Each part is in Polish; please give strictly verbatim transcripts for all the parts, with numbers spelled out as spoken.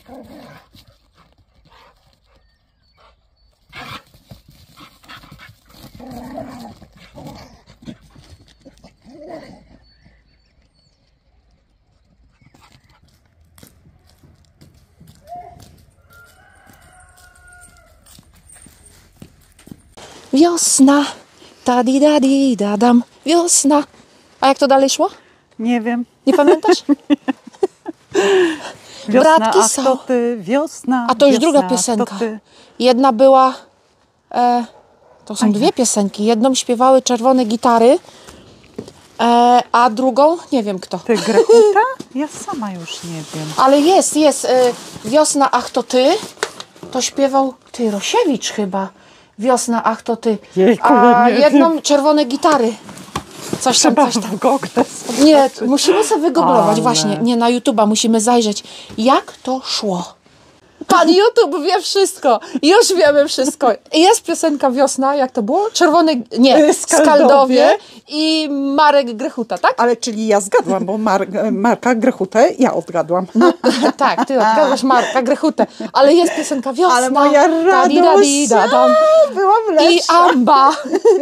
Wiosna, tadi dadi dadam, wiosna. A jak to dalej szło? Nie wiem. Nie pamiętasz? Wiosna, Bratki a są. kto ty? Wiosna. A to już wiosna, druga kto piosenka. ty? Jedna była, e, to są A dwie jak? piosenki. Jedną śpiewały Czerwone Gitary, e, a drugą nie wiem kto. Ty Grechuta? Ja sama już nie wiem. Ale jest, jest. E, Wiosna, ach to ty. To śpiewał ty Rosiewicz chyba. Wiosna, ach to ty. Jejku, A nie jedną wiem. Czerwone Gitary. Coś tam, Trzeba coś tam. w Google Nie, zobaczyć. musimy sobie wygooglować, Ale. właśnie. Nie, na YouTube'a musimy zajrzeć. Jak to szło? Pan YouTube wie wszystko. Już wiemy wszystko. Jest piosenka Wiosna, jak to było? Czerwone... Nie, Skaldowie. Skaldowie i Marek Grechuta, tak? Ale czyli ja zgadłam, bo Mar Marka Grechutę ja odgadłam. No, tak, ty odgadłaś Marka Grechutę. Ale jest piosenka Wiosna. Ale moja tadi, dadi, radość, dadam. byłam I lepsza. amba,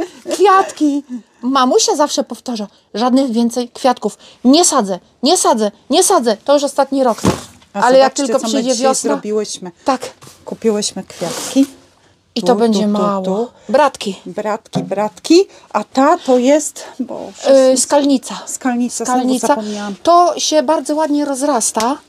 kwiatki. Mamusia zawsze powtarza, żadnych więcej kwiatków. Nie sadzę, nie sadzę, nie sadzę. To już ostatni rok. A Ale jak zobaczcie, tylko co my przyjdzie dzisiaj wiosna, zrobiłyśmy. tak. Kupiłyśmy kwiatki. I Tu, to będzie tu, tu, mało. tu. Bratki. Bratki, bratki. A ta to jest... Bo Yy, skalnica. Skalnica, znowu Skalnica. zapomniałam. To się bardzo ładnie rozrasta.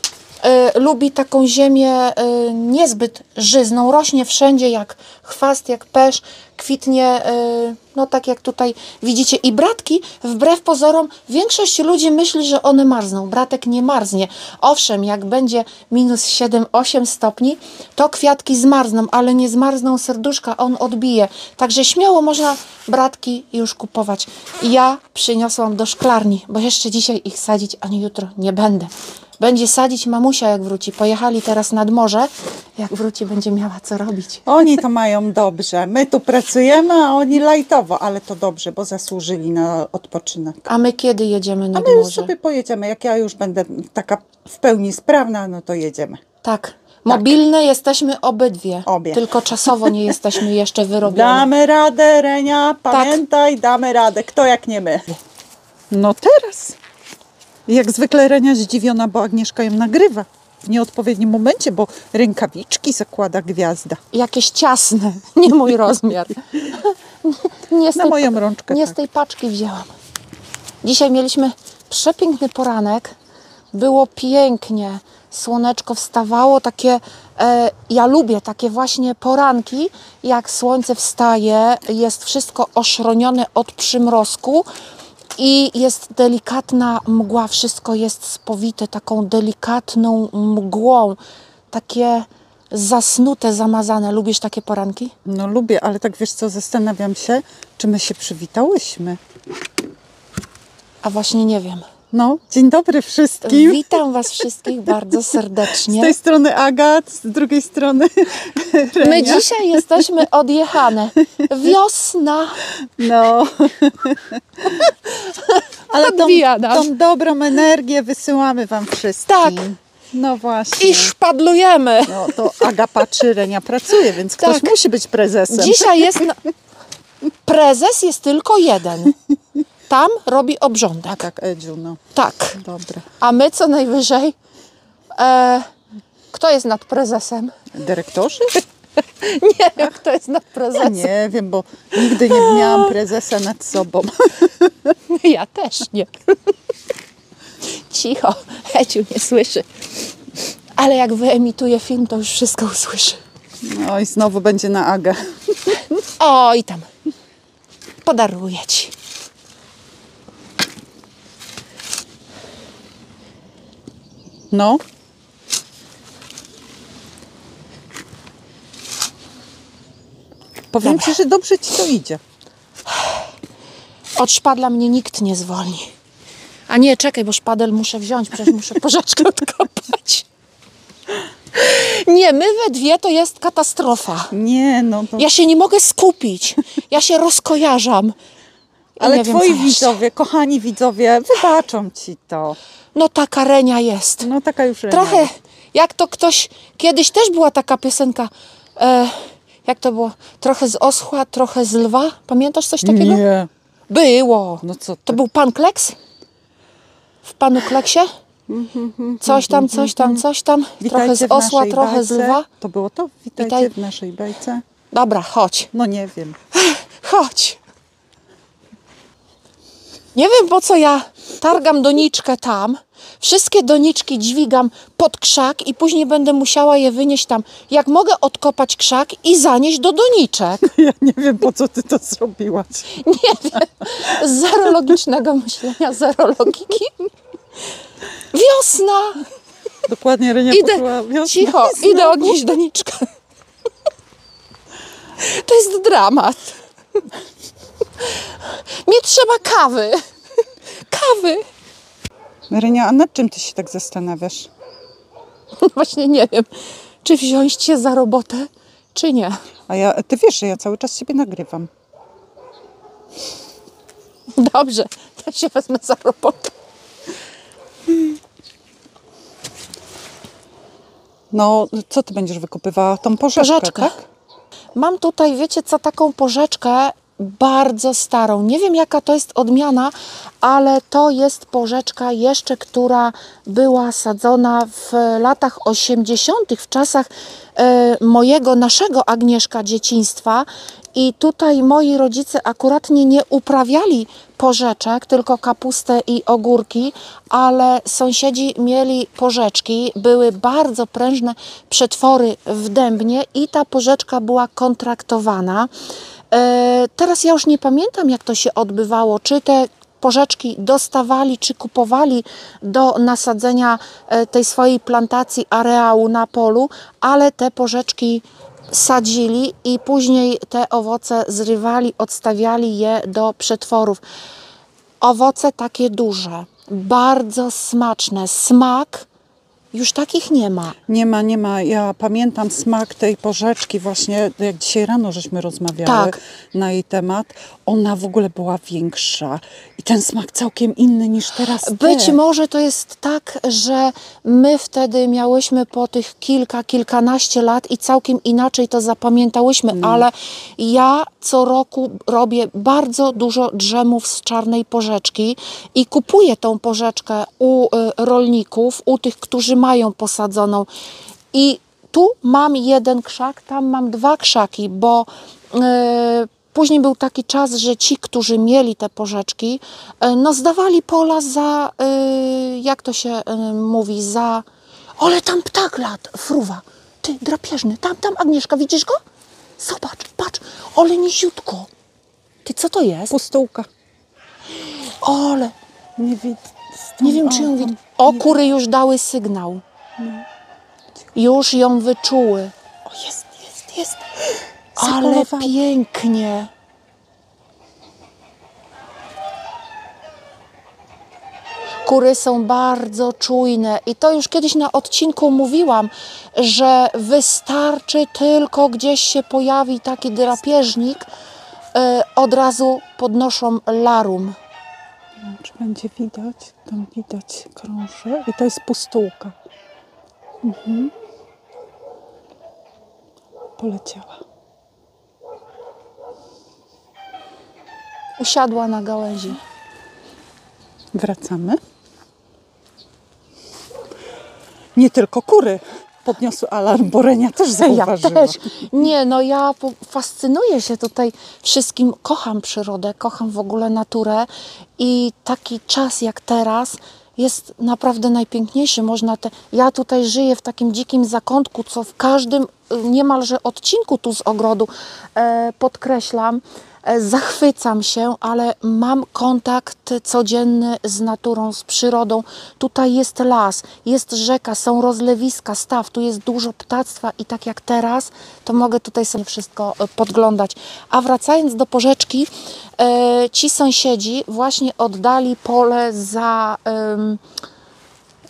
Yy, lubi taką ziemię yy, niezbyt żyzną. Rośnie wszędzie jak chwast, jak pesz. Kwitnie, yy, no tak jak tutaj widzicie. I bratki, wbrew pozorom, większość ludzi myśli, że one marzną. Bratek nie marznie. Owszem, jak będzie minus siedem osiem stopni, to kwiatki zmarzną, ale nie zmarzną serduszka, on odbije. Także śmiało można bratki już kupować. Ja przyniosłam do szklarni, bo jeszcze dzisiaj ich sadzić, ani jutro nie będę. Będzie sadzić mamusia, jak wróci. Pojechali teraz nad morze. Jak wróci, będzie miała co robić. Oni to mają dobrze. My tu pracujemy, a oni lajtowo, ale to dobrze, bo zasłużyli na odpoczynek. A my kiedy jedziemy A nad my już morze? sobie pojedziemy. Jak ja już będę taka w pełni sprawna, no to jedziemy. Tak. Mobilne jesteśmy obydwie. Obie. Tylko czasowo nie jesteśmy jeszcze wyrobione. Damy radę, Renia, pamiętaj, damy radę. Kto jak nie my. No teraz. Jak zwykle Renia zdziwiona, bo Agnieszka ją nagrywa w nieodpowiednim momencie, bo rękawiczki zakłada gwiazda. Jakieś ciasne. Nie mój rozmiar. Nie z Na tej, moją rączkę. nie tak. z tej paczki wzięłam. Dzisiaj mieliśmy przepiękny poranek. Było pięknie. Słoneczko wstawało. Takie, e, ja lubię takie właśnie poranki, jak słońce wstaje, jest wszystko oszronione od przymrozku i jest delikatna mgła. Wszystko jest spowite taką delikatną mgłą. Takie zasnute, zamazane. Lubisz takie poranki? No lubię, ale tak wiesz co, zastanawiam się, czy my się przywitałyśmy. A właśnie nie wiem. No, dzień dobry wszystkim. Witam Was wszystkich bardzo Z serdecznie. tej strony Agat, z drugiej strony Renia. My dzisiaj jesteśmy odjechane. Wiosna. No. Ale tą, Odbija nas. tą dobrą energię wysyłamy wam wszystkim. Tak. No właśnie. I szpadlujemy. No to Aga patrzy, Renia pracuje, więc ktoś Tak. musi być prezesem. Dzisiaj jest... Na... Prezes jest tylko jeden. Tam robi obrządek. A tak, Edziu, no. Tak. Dobra. A my co najwyżej... E... Kto jest nad prezesem? Dyrektorzy? Nie wiem, kto jest nad Ja prezesem. nie wiem, bo nigdy nie miałam prezesa nad sobą. Ja też nie. Cicho, Eciu nie słyszy. Ale jak wyemituje film, to już wszystko usłyszy. No i znowu będzie na Agę. O, i tam. Podaruję Ci. No. Powiem Dobra. Ci, że dobrze Ci to idzie. Od szpadla mnie nikt nie zwolni. A nie, czekaj, bo szpadel muszę wziąć, przecież muszę porzeczkę odkopać. Nie, my we dwie to jest katastrofa. Nie, no to... Ja się nie mogę skupić. Ja się rozkojarzam. I Ale nie wiem, twoi co jeszcze. widzowie, kochani widzowie, wybaczą ci to. No taka Renia jest. No taka już Renia Trochę, jest. jak to ktoś, kiedyś też była taka piosenka, e, jak to było? Trochę z osła, trochę z lwa. Pamiętasz coś takiego? Nie. Było. No co ty? To był pan Kleks? W panu Kleksie? Coś tam, coś tam, coś tam. Trochę z Witajcie w osła, naszej trochę z bajce. lwa. To było to? Witajcie Witaj- w naszej bajce. Dobra, chodź. No nie wiem. Chodź. Nie wiem, po co ja targam doniczkę tam. Wszystkie doniczki dźwigam pod krzak i później będę musiała je wynieść tam. Jak mogę odkopać krzak i zanieść do doniczek? Ja nie wiem, po co ty to zrobiłaś. Nie wiem. Z zero logicznego myślenia, zero logiki. Wiosna! Dokładnie, Renia Idę, poczuła wiosnę. cicho, i idę znowu. odnieść doniczkę. To jest dramat. Nie trzeba kawy. Kawy. Renia, a nad czym ty się tak zastanawiasz? Właśnie nie wiem, czy wziąć cię za robotę, czy nie. A ja, ty wiesz, że ja cały czas siebie nagrywam. Dobrze, to się wezmę za robotę. No, co ty będziesz wykupywała? Tą porzeczkę, Porzeczkę. tak? Mam tutaj, wiecie co, taką porzeczkę bardzo starą. Nie wiem, jaka to jest odmiana, ale to jest porzeczka jeszcze, która była sadzona w latach osiemdziesiątych, w czasach e, mojego, naszego Agnieszka dzieciństwa. I tutaj moi rodzice akuratnie nie uprawiali porzeczek, tylko kapustę i ogórki, ale sąsiedzi mieli porzeczki, były bardzo prężne przetwory w Dębnie i ta porzeczka była kontraktowana. E, teraz ja już nie pamiętam, jak to się odbywało, czy te porzeczki dostawali, czy kupowali do nasadzenia e, tej swojej plantacji, areału na polu, ale te porzeczki sadzili i później te owoce zrywali, odstawiali je do przetworów. Owoce takie duże, bardzo smaczne. Smak już takich nie ma. Nie ma, nie ma. Ja pamiętam smak tej porzeczki właśnie, jak dzisiaj rano żeśmy rozmawiały Tak. na jej temat. Ona w ogóle była większa i ten smak całkiem inny niż teraz. Być te. może to jest tak, że my wtedy miałyśmy po tych kilka, kilkanaście lat i całkiem inaczej to zapamiętałyśmy, ale ja co roku robię bardzo dużo drzemów z czarnej porzeczki i kupuję tą porzeczkę u y, rolników, u tych, którzy mają posadzoną. I tu mam jeden krzak, tam mam dwa krzaki, bo y, później był taki czas, że ci, którzy mieli te porzeczki, y, no zdawali pola za, y, jak to się y, mówi, za... Ale tam ptak lat, fruwa, ty drapieżny, tam, tam Agnieszka, widzisz go? Zobacz, patrz, ale niziutko. Ty, co to jest? Pustułka. Ole, Nie widzę. nie wiem, czy ją widać. O, kury już dały sygnał. Już ją wyczuły. O, jest, jest, jest. Ale Zapolowały. pięknie. Kury są bardzo czujne i to już kiedyś na odcinku mówiłam, że wystarczy tylko gdzieś się pojawi taki drapieżnik, e, od razu podnoszą larum. Czy będzie widać? Tam widać krąży i to jest pustułka. Mhm. Poleciała. Usiadła na gałęzi. Wracamy. Nie tylko kury podniosły alarm, bo Renia też Ja zauważyła. też. Nie, no ja po- fascynuję się tutaj wszystkim. Kocham przyrodę, kocham w ogóle naturę i taki czas jak teraz jest naprawdę najpiękniejszy. Można te... Ja tutaj żyję w takim dzikim zakątku, co w każdym y, niemalże odcinku tu z ogrodu e, podkreślam. E, Zachwycam się, ale mam kontakt codzienny z naturą, z przyrodą. Tutaj jest las, jest rzeka, są rozlewiska, staw, tu jest dużo ptactwa i tak jak teraz, to mogę tutaj sobie wszystko e, podglądać. A wracając do porzeczki, e, ci sąsiedzi właśnie oddali pole za em,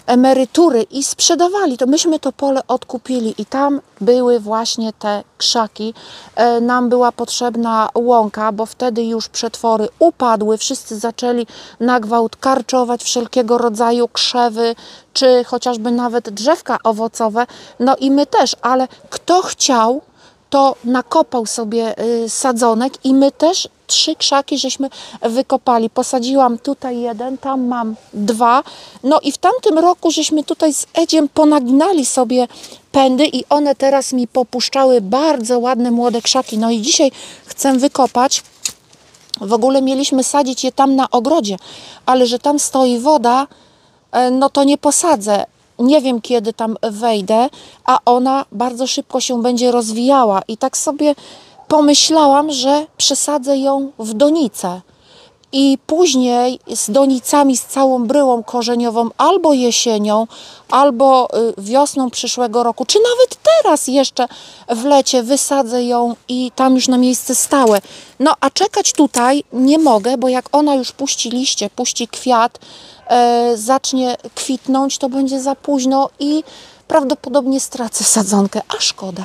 emerytury i sprzedawali, to myśmy to pole odkupili i tam były właśnie te krzaki. E, nam była potrzebna łąka, bo wtedy już przetwory upadły, wszyscy zaczęli na gwałt karczować wszelkiego rodzaju krzewy, czy chociażby nawet drzewka owocowe, no i my też, ale kto chciał, to nakopał sobie y, sadzonek i my też trzy krzaki żeśmy wykopali. Posadziłam tutaj jeden, tam mam dwa. No i w tamtym roku żeśmy tutaj z Edziem ponaginali sobie pędy i one teraz mi popuszczały bardzo ładne młode krzaki. No i dzisiaj chcę wykopać. W ogóle mieliśmy sadzić je tam na ogrodzie, ale że tam stoi woda, no to nie posadzę. Nie wiem, kiedy tam wejdę, a ona bardzo szybko się będzie rozwijała. I tak sobie pomyślałam, że przesadzę ją w donicę. I później z donicami, z całą bryłą korzeniową, albo jesienią, albo wiosną przyszłego roku, czy nawet teraz jeszcze w lecie wysadzę ją i tam już na miejsce stałe. No a czekać tutaj nie mogę, bo jak ona już puści liście, puści kwiat, e, zacznie kwitnąć, to będzie za późno i prawdopodobnie stracę sadzonkę, a szkoda.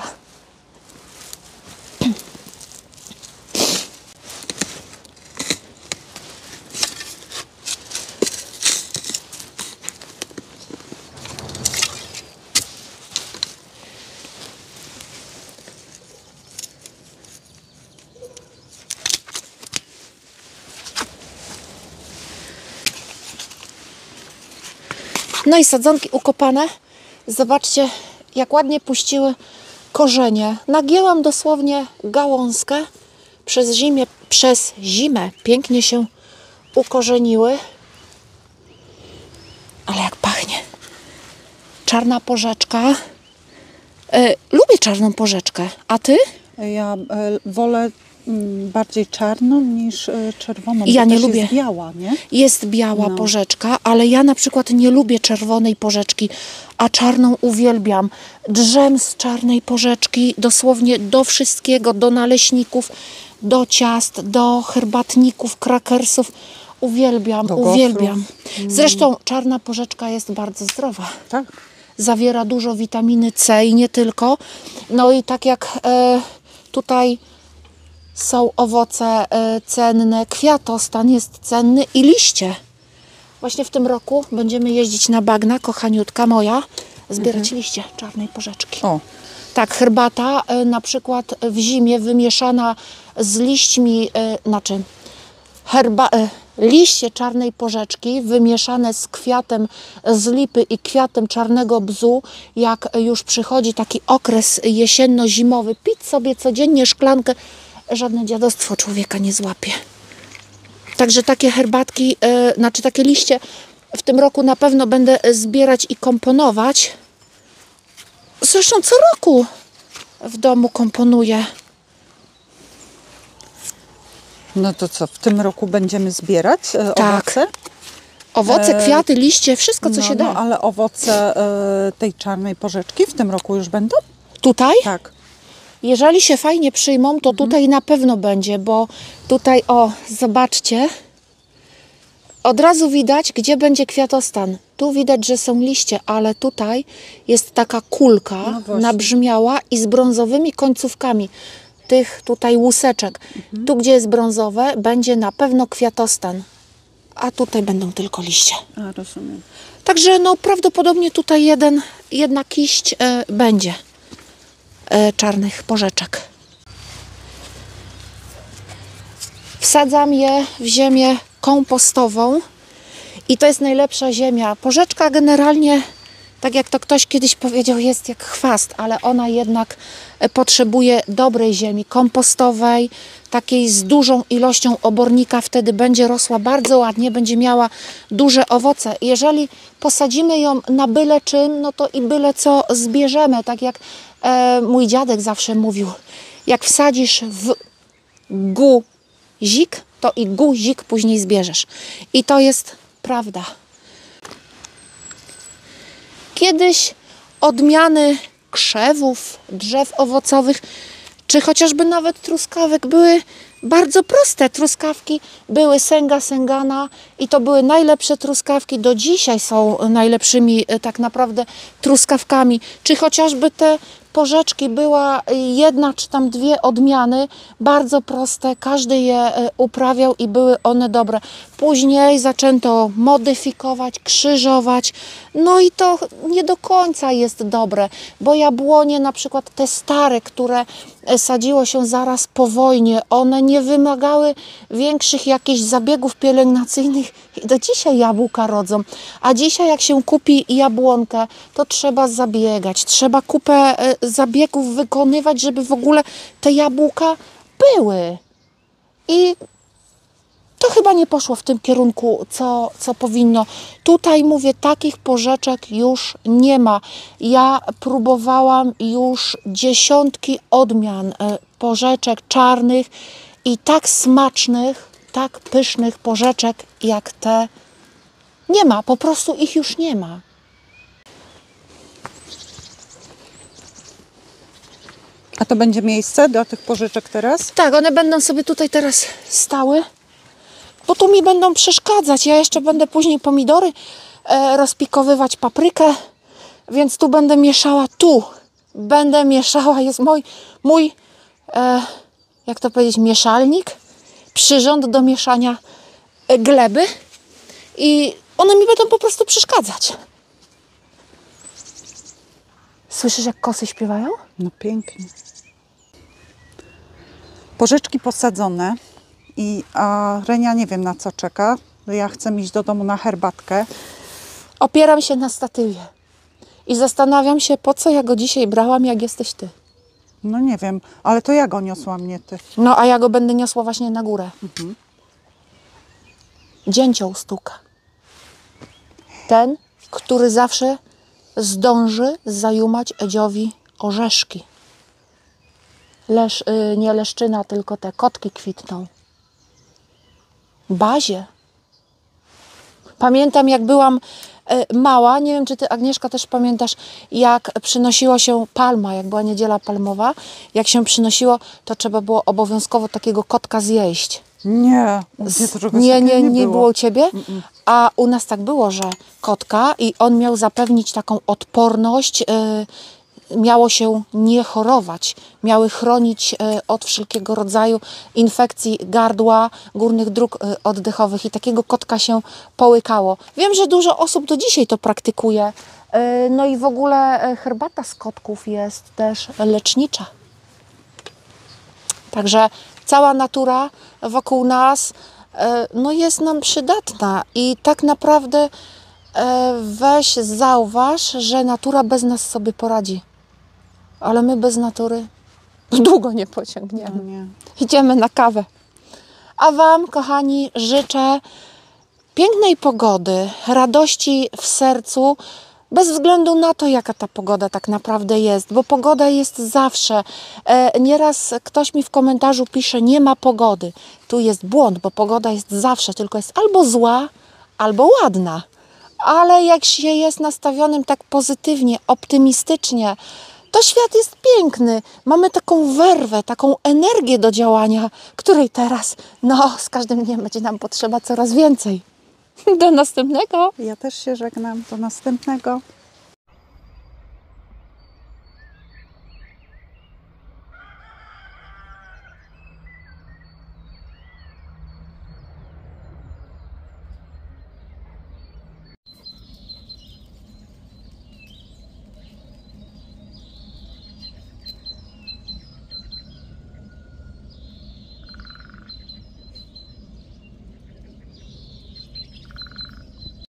No i sadzonki ukopane. Zobaczcie, jak ładnie puściły korzenie. Nagięłam dosłownie gałązkę. Przez zimę, przez zimę pięknie się ukorzeniły. Ale jak pachnie. Czarna porzeczka. E, lubię czarną porzeczkę. A ty? Ja e, wolę m, bardziej czarną niż e, czerwoną. Ja bo nie też lubię. Jest biała, nie? Jest biała No. porzeczka, ale ja na przykład nie lubię czerwonej porzeczki, a czarną uwielbiam. Drzem z czarnej porzeczki dosłownie do wszystkiego, do naleśników, do ciast, do herbatników, krakersów. Uwielbiam, Do gofrów. uwielbiam. Zresztą czarna porzeczka jest bardzo zdrowa. Tak. Zawiera dużo witaminy C i nie tylko. No i tak jak e, tutaj są owoce e, cenne, kwiatostan jest cenny i liście. Właśnie w tym roku będziemy jeździć na bagna, kochaniutka moja, zbierać mhm. liście czarnej porzeczki. O. Tak, herbata e, na przykład w zimie wymieszana z liśćmi, e, znaczy herba, e, liście czarnej porzeczki wymieszane z kwiatem z lipy i kwiatem czarnego bzu, jak już przychodzi taki okres jesienno-zimowy, pić sobie codziennie szklankę, żadne dziadostwo człowieka nie złapie. Także takie herbatki, yy, znaczy takie liście w tym roku na pewno będę zbierać i komponować. Zresztą co roku w domu komponuję. No to co, w tym roku będziemy zbierać e, Tak. owoce? Owoce, E, kwiaty, liście, wszystko co no, się da. No, ale owoce e, tej czarnej porzeczki w tym roku już będą? Tutaj? Tak. Jeżeli się fajnie przyjmą, to tutaj na pewno będzie, bo tutaj, o, zobaczcie, od razu widać, gdzie będzie kwiatostan. Tu widać, że są liście, ale tutaj jest taka kulka No właśnie. nabrzmiała i z brązowymi końcówkami tych tutaj łuseczek. Mhm. Tu, gdzie jest brązowe, będzie na pewno kwiatostan, a tutaj będą tylko liście. A, rozumiem. Także no prawdopodobnie tutaj jeden, jedna kiść e, będzie e, czarnych porzeczek. Wsadzam je w ziemię kompostową i to jest najlepsza ziemia. Porzeczka generalnie, tak jak to ktoś kiedyś powiedział, jest jak chwast, ale ona jednak potrzebuje dobrej ziemi, kompostowej, takiej z dużą ilością obornika, wtedy będzie rosła bardzo ładnie, będzie miała duże owoce. Jeżeli posadzimy ją na byle czym, no to i byle co zbierzemy, tak jak e, mój dziadek zawsze mówił, jak wsadzisz w guzik, to i guzik później zbierzesz. I to jest prawda. Kiedyś odmiany krzewów, drzew owocowych czy chociażby nawet truskawek. Były bardzo proste truskawki, były Sęga Sęgana i to były najlepsze truskawki, do dzisiaj są najlepszymi e, tak naprawdę truskawkami, czy chociażby te porzeczki, była jedna czy tam dwie odmiany, bardzo proste, każdy je e, uprawiał i były one dobre. Później zaczęto modyfikować, krzyżować, no i to nie do końca jest dobre, bo jabłonie na przykład te stare, które sadziło się zaraz po wojnie, one nie wymagały większych jakichś zabiegów pielęgnacyjnych i do dzisiaj jabłka rodzą. A dzisiaj jak się kupi jabłonkę, to trzeba zabiegać, trzeba kupę e, zabiegów wykonywać, żeby w ogóle te jabłka były. I to chyba nie poszło w tym kierunku, co, co powinno. Tutaj mówię, takich porzeczek już nie ma. Ja próbowałam już dziesiątki odmian e, porzeczek czarnych i tak smacznych, tak pysznych porzeczek jak te nie ma. Po prostu ich już nie ma. A to będzie miejsce dla tych porzeczek teraz? Tak, one będą sobie tutaj teraz stały, bo tu mi będą przeszkadzać. Ja jeszcze będę później pomidory e, rozpikowywać, paprykę, więc tu będę mieszała, tu będę mieszała, jest mój, mój e, jak to powiedzieć, mieszalnik, przyrząd do mieszania e, gleby i one mi będą po prostu przeszkadzać. Słyszysz, jak kosy śpiewają? No pięknie. Porzeczki posadzone i a Renia nie wiem na co czeka. Ja chcę iść do domu na herbatkę. Opieram się na statywie i zastanawiam się, po co ja go dzisiaj brałam, jak jesteś ty. No nie wiem, ale to ja go niosłam, nie ty. No, a ja go będę niosła właśnie na górę. Mhm. Dzięcioł stuka. Ten, który zawsze zdąży zajumać Edziowi orzeszki. Lesz, y, nie leszczyna, tylko te kotki kwitną. Bazie. Pamiętam, jak byłam y, mała, nie wiem, czy ty, Agnieszka, też pamiętasz, jak przynosiło się palma, jak była niedziela palmowa, jak się przynosiło, to trzeba było obowiązkowo takiego kotka zjeść. Nie, u mnie to czegoś nie, takiego nie, nie nie było. było u ciebie? Mm-mm. A u nas tak było, że kotka i on miał zapewnić taką odporność, y, miało się nie chorować, miały chronić y, od wszelkiego rodzaju infekcji gardła, górnych dróg y, oddechowych i takiego kotka się połykało. Wiem, że dużo osób do dzisiaj to praktykuje. Y, no i w ogóle y, herbata z kotków jest też lecznicza. Także cała natura wokół nas no jest nam przydatna i tak naprawdę weź zauważ, że natura bez nas sobie poradzi. Ale my bez natury długo nie pociągniemy. No nie. Idziemy na kawę. A Wam, kochani, życzę pięknej pogody, radości w sercu, bez względu na to, jaka ta pogoda tak naprawdę jest, bo pogoda jest zawsze. E, nieraz ktoś mi w komentarzu pisze, nie ma pogody. Tu jest błąd, bo pogoda jest zawsze, tylko jest albo zła, albo ładna. Ale jak się jest nastawionym tak pozytywnie, optymistycznie, to świat jest piękny. Mamy taką werwę, taką energię do działania, której teraz, no, z każdym dniem będzie nam potrzeba coraz więcej. Do następnego. Ja też się żegnam. Do następnego.